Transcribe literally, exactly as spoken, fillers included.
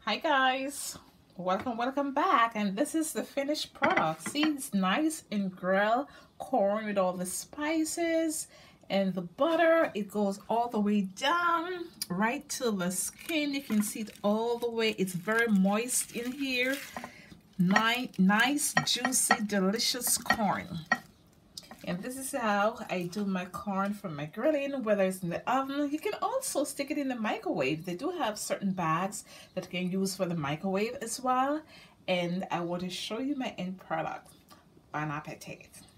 Hi guys, welcome welcome back, and this is the finished product. See, it's nice and grilled corn with all the spices and the butter. It goes all the way down right to the skin. You can see it all the way. It's very moist in here. Nice, nice, juicy, delicious corn. And this is how I do my corn for my grilling, whether it's in the oven. You can also stick it in the microwave. They do have certain bags that you can use for the microwave as well. And I want to show you my end product. Bon appetit.